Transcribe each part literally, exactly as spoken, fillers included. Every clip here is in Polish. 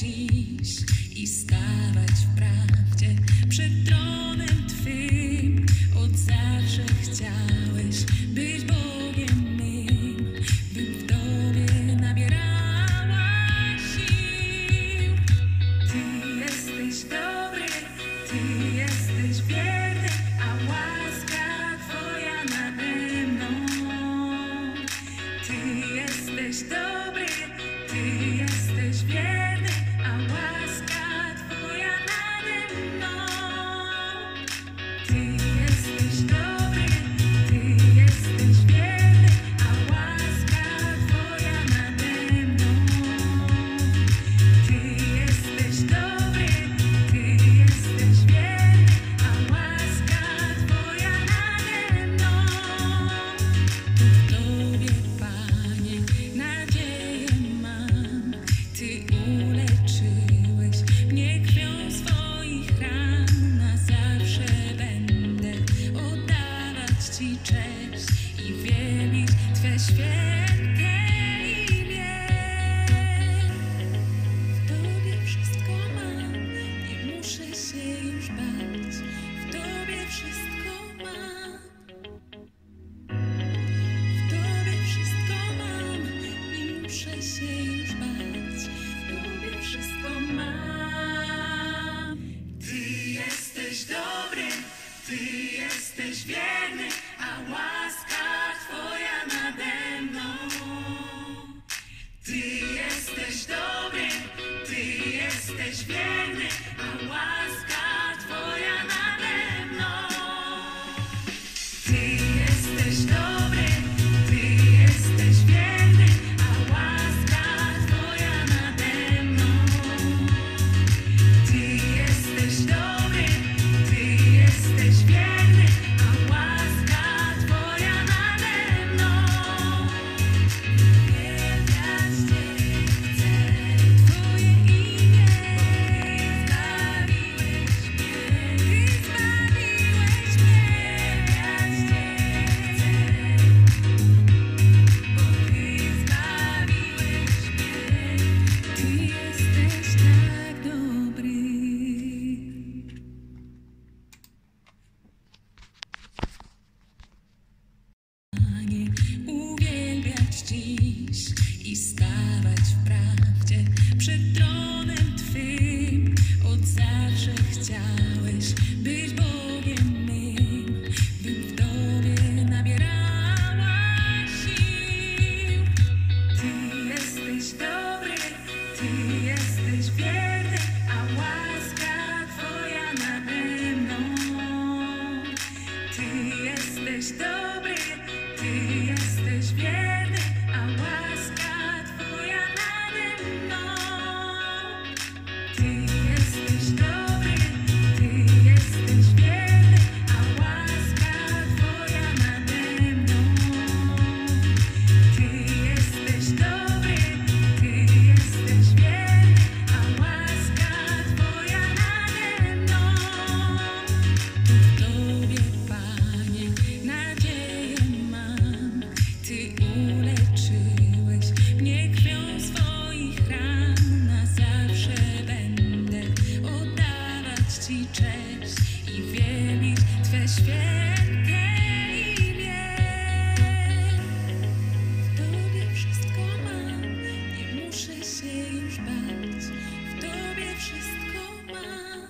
dziś i stawać w prawdzie przed tronem Twym. Od zawsze chciałeś być Bogiem mym, bym w Tobie nabierała sił. Ty jesteś dobry, Ty jesteś wierny, a łaska Twoja nade mną. Ty jesteś dobry, Ty jesteś wierny, a łaska Twoja nade mną. Ty jesteś dobry, Ty jesteś wierny, a łaska Twoja nade mną. Ty jesteś dobry, Ty jesteś wierny, a łaska Twoja nade mną. W Tobie, Panie, nadzieję mam. Ty uleczyłeś mnie krwią swoich ran. Na zawsze będę oddawać Ci cześć i wielbić Twe święte imię. W Tobie wszystko mam, nie muszę się już bać. W Tobie wszystko mam. W Tobie wszystko mam, nie muszę się już bać. W Tobie wszystko mam. Ty jesteś dobry, Ty jesteś wierny, a łaska Twoja nade mną. Ty jesteś dobry, Ty jesteś wierny, a łaska Twoja nade mną. Ty jesteś dobry, Ty jesteś wierny, a łaska Twoja nade mną. Ty jesteś dobry, Ty jesteś wierny, a łaska Twoja nade mną. Uwielbiać Cię chcę, Twoje imię, bo Ty zbawiłeś mnie. Ty zbawiłeś mnie. Uwielbiać Cię chcę, bo Ty zbawiłeś mnie. Ty jesteś tak dobry. Panie, uwielbiać dziś i stawać w prawdzie przed tronem Twym. Od zawsze chciałeś być Bogiem mym, bym w Tobie nabierała sił. Ty jesteś dobry, Ty jesteś wierny, a łaska Twoja nade mną. Ty jesteś dobry, Ty jesteś wierny, a łaska Twoja nade mną. Ty jesteś dobry, Ty jesteś wierny, a łaska Twoja nade mną. Ty jesteś dobry, Ty jesteś wierny, a łaska Twoja nade mną. W Tobie, Panie, nadzieję mam. Ty uleczyłeś mnie krwią swoich ran. Na zawsze będę oddawać Ci cześć i wielbić Twe święte imię. W Tobie wszystko mam, nie muszę się już bać. W Tobie wszystko mam.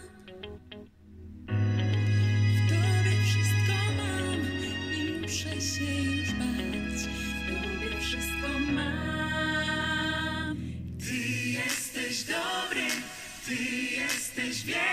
W Tobie wszystko mam, nie muszę się już bać. W Tobie wszystko mam. Ty jesteś dobry, Ty jesteś wierny.